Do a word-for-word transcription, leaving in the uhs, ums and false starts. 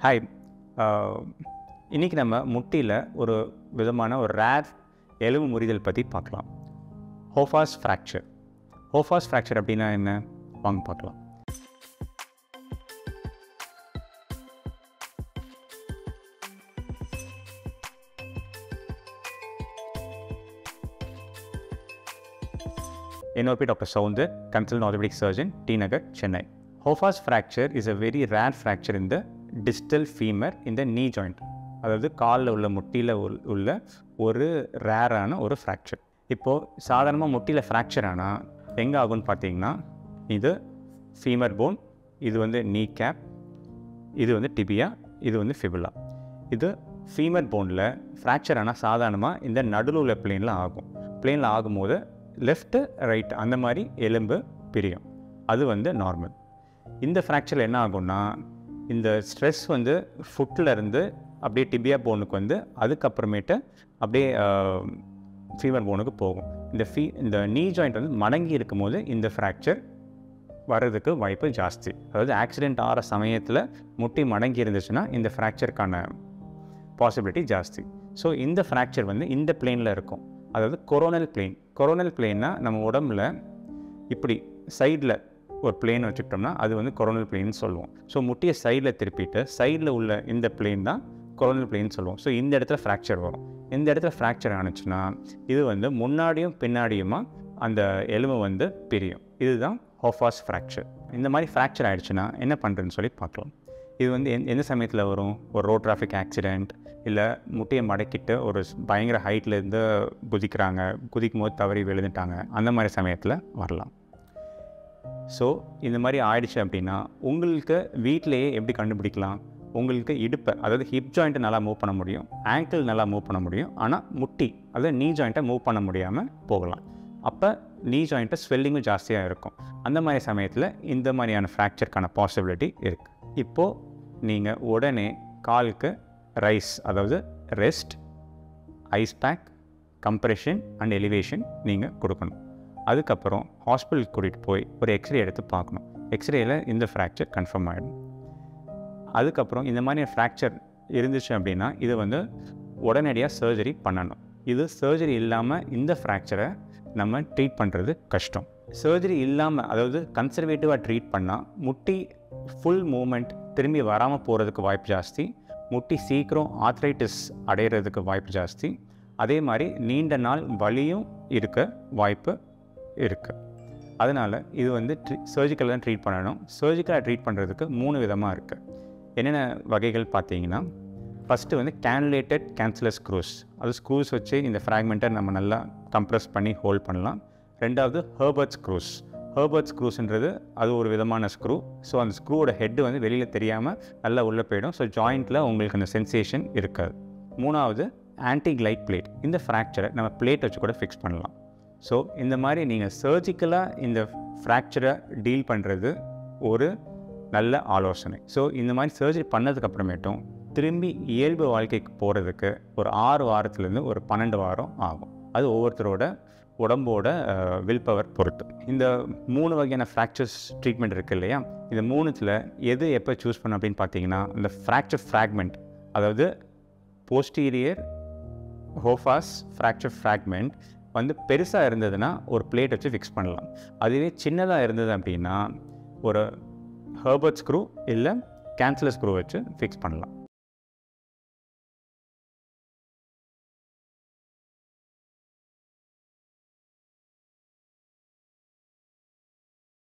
Hi, இன்றைக்கி நம்ம முட்டியில் ஒரு விதமான ஒரு ரேர் எலும்பு முறிதல் பற்றி பார்க்கலாம். ஹோஃபாஸ் ஃப்ராக்சர். ஹோஃபாஸ் ஃப்ராக்சர் அப்படின்னா என்ன? வாங்க பார்க்கலாம். என்னோட பேர் doctor Soundar, consultant orthopedic surgeon, T Nagar, Chennai. Hoffa's fracture is a very rare fracture in the distal femur in the knee joint. அதாவது காலில் உள்ள முட்டியில் உள்ள ஒரு ரேரான ஒரு ஃப்ராக்சர். இப்போது சாதாரணமாக முட்டியில் ஃப்ராக்சர் ஆனால் எங்கே ஆகும்னு பார்த்தீங்கன்னா, இது ஃபீமர் போன், இது வந்து நீ கேப், இது வந்து டிபியா, இது வந்து ஃபிபுலா. இது ஃபீமர் போனில் ஃப்ராக்சர் ஆனால் சாதாரணமாக இந்த நடுவில் உள்ள பிளேனில் ஆகும். பிளேனில் ஆகும்போது லெஃப்ட்டு ரைட் அந்த மாதிரி எலும்பு பிரியும். அது வந்து நார்மல். இந்த ஃப்ராக்சரில் என்ன ஆகும்னா, இந்த ஸ்ட்ரெஸ் வந்து ஃபுட்டில் இருந்து அப்படியே டிபியா போனுக்கு வந்து அதுக்கப்புறமேட்டு அப்படியே ஃபீமர் போனுக்கு போகும். இந்த ஃபீ இந்த நீ ஜாயிண்ட் வந்து மடங்கி இருக்கும் போது இந்த ஃப்ராக்சர் வர்றதுக்கு வாய்ப்பு ஜாஸ்தி. அதாவது ஆக்சிடெண்ட் ஆகிற சமயத்தில் முட்டி மடங்கி இருந்துச்சுன்னா இந்த ஃப்ராக்சருக்கான பாசிபிலிட்டி ஜாஸ்தி. ஸோ இந்த ஃப்ராக்சர் வந்து இந்த பிளேனில் இருக்கும். அதாவது கொரோனல் பிளேன். கொரோனல் பிளேன்னா நம்ம உடம்புல இப்படி சைடில் ஒரு பிளேன் வச்சுக்கிட்டோம்னா அது வந்து கொரோனல் பிளேன்னு சொல்லுவோம். ஸோ முட்டியை சைடில் திருப்பிட்டு சைடில் உள்ள இந்த பிளேன் தான் கொரோனல் பிளேன்னு சொல்லுவோம். ஸோ இந்த இடத்துல ஃப்ராக்சர் வரும். இந்த இடத்துல ஃப்ராக்சர் ஆனிச்சுன்னா இது வந்து முன்னாடியும் பின்னாடியுமா அந்த எலும்பு வந்து பிரியும். இதுதான் ஹோஃபாஸ் ஃப்ராக்சர். இந்த மாதிரி ஃப்ராக்சர் ஆகிடுச்சுன்னா என்ன பண்ணுறதுன்னு சொல்லி பார்க்கலாம். இது வந்து எந் எந்த சமயத்தில் வரும்? ஒரு ரோட் டிராஃபிக் ஆக்சிடெண்ட், இல்லை முட்டையை மடக்கிட்டு ஒரு பயங்கர ஹைட்லேருந்து குதிக்கிறாங்க, குதிக்கும் போது தவறி விழுந்துட்டாங்க, அந்த மாதிரி சமயத்தில் வரலாம். ஸோ இந்த மாதிரி ஆயிடுச்சு அப்படின்னா உங்களுக்கு வீட்டிலையே எப்படி கண்டுபிடிக்கலாம்? உங்களுக்கு இடுப்பை, அதாவது ஹிப் ஜாயிண்ட்டை நல்லா மூவ் பண்ண முடியும், ஆங்கிள் நல்லா மூவ் பண்ண முடியும், ஆனால் முட்டி அதாவது நீ ஜாயிண்ட்டை மூவ் பண்ண முடியாமல் போகலாம். அப்போ நீ ஜாயிண்ட்டை ஸ்வெல்லிங்கும் ஜாஸ்தியாக இருக்கும். அந்த மாதிரி சமயத்தில் இந்த மாதிரியான ஃப்ராக்சருக்கான பாசிபிலிட்டி இருக்குது. இப்போது நீங்கள் உடனே காலுக்கு ரைஸ், அதாவது rest, ice pack, compression and elevation நீங்கள் கொடுக்கணும். அதுக்கப்புறம் ஹாஸ்பிட்டலுக்கு கூட்டிகிட்டு போய் ஒரு எக்ஸ்ரே எடுத்து பார்க்கணும். எக்ஸ்ரேயில் இந்த ஃப்ராக்சர் கன்ஃபார்ம் ஆகிடும். அதுக்கப்புறம் இந்த மாதிரி ஃப்ராக்சர் இருந்துச்சு அப்படின்னா இது வந்து உடனடியாக சர்ஜரி பண்ணணும். இது சர்ஜரி இல்லாமல் இந்த ஃப்ராக்சரை நம்ம ட்ரீட் பண்ணுறது கஷ்டம். சர்ஜரி இல்லாமல், அதாவது கன்சர்வேட்டிவாக ட்ரீட் பண்ணால் முட்டி ஃபுல் மூமெண்ட் திரும்பி வராமல் போகிறதுக்கு வாய்ப்பு ஜாஸ்தி. முட்டி சீக்கிரம் ஆர்த்ரைட்டிஸ் அடைகிறதுக்கு வாய்ப்பு ஜாஸ்தி. அதே மாதிரி நீண்ட நாள் வலியும் இருக்க வாய்ப்பு இருக்குது. அதனால் இது வந்து ட்ரீ சர்ஜிக்கலாக தான் ட்ரீட் பண்ணணும். சர்ஜிக்கலாக ட்ரீட் பண்ணுறதுக்கு மூணு விதமாக இருக்குது. என்னென்ன வகைகள் பார்த்தீங்கன்னா, ஃபஸ்ட்டு வந்து கேனுலேட்டட் கேன்சலஸ் ஸ்க்ரூஸ். அது ஸ்க்ரூஸ் வச்சு இந்த ஃப்ராக்மெண்ட்டை நம்ம நல்லா கம்ப்ரெஸ் பண்ணி ஹோல்ட் பண்ணலாம். ரெண்டாவது ஹெர்பர்ட் ஸ்க்ரூஸ். ஹெர்பர்ட் ஸ்க்ரூஸ்ன்றது அது ஒரு விதமான ஸ்க்ரூ. ஸோ அந்த ஸ்க்ரூவோட ஹெட்டு வந்து வெளியில் தெரியாமல் நல்லா உள்ளே போயிடும். ஸோ ஜாயிண்ட்டில் உங்களுக்கு அந்த சென்சேஷன் இருக்காது. மூணாவது ஆன்டி கிளைட் பிளேட். இந்த ஃப்ராக்சரை நம்ம பிளேட் வச்சு கூட ஃபிக்ஸ் பண்ணலாம். ஸோ இந்த மாதிரி நீங்கள் சர்ஜிக்கலாக இந்த ஃப்ராக்சரை டீல் பண்ணுறது ஒரு நல்ல ஆலோசனை. ஸோ இந்த மாதிரி சர்ஜரி பண்ணதுக்கப்புறமேட்டும் திரும்பி இயல்பு வாழ்க்கைக்கு போகிறதுக்கு ஒரு ஆறு வாரத்துலேருந்து ஒரு பன்னெண்டு வாரம் ஆகும். அது ஒவ்வொருத்தரோட உடம்போட வில் பவர் பொறுத்து. இந்த மூணு வகையான ஃப்ராக்சர்ஸ் ட்ரீட்மெண்ட் இருக்குது இல்லையா? இந்த மூணுத்தில் எது எப்போ சூஸ் பண்ண அப்படின்னு பார்த்தீங்கன்னா, இந்த ஃப்ராக்சர் ஃப்ராக்மெண்ட், அதாவது போஸ்டீரியர் ஹோஃபாஸ் ஃப்ராக்சர் ஃப்ராக்மெண்ட் வந்து பெருசாக இருந்ததுன்னா ஒரு பிளேட் வச்சு ஃபிக்ஸ் பண்ணலாம். அதுவே சின்னதாக இருந்தது அப்படின்னா ஒரு ஹெர்பர்ட் ஸ்க்ரூ இல்லை கேன்சலர் ஸ்க்ரூ வச்சு ஃபிக்ஸ் பண்ணலாம்.